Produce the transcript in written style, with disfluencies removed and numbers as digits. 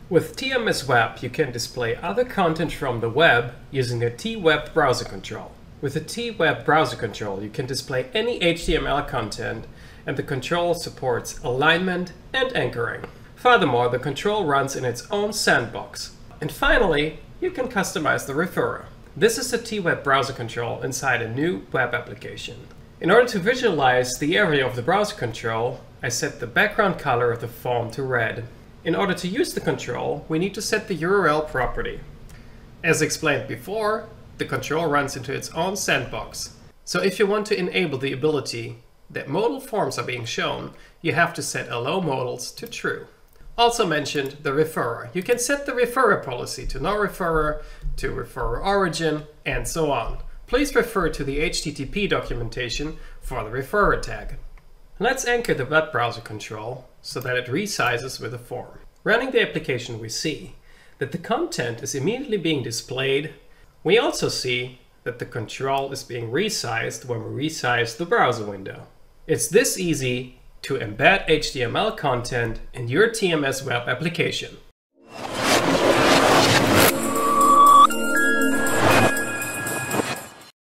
With TMS Web, you can display other content from the web using the TWebBrowserControl. With the TWebBrowserControl, you can display any HTML content, and the control supports alignment and anchoring. Furthermore, the control runs in its own sandbox. And finally, you can customize the referrer. This is the TWebBrowserControl inside a new web application. In order to visualize the area of the browser control, I set the background color of the form to red. In order to use the control, we need to set the URL property. As explained before, the control runs into its own sandbox. So if you want to enable the ability that modal forms are being shown, you have to set allow modals to true. Also mentioned the referrer. You can set the referrer policy to no referrer, to referrer origin, and so on. Please refer to the HTTP documentation for the referrer tag. Let's anchor the web browser control so that it resizes with a form. Running the application, we see that the content is immediately being displayed. We also see that the control is being resized when we resize the browser window. It's this easy to embed HTML content in your TMS web application.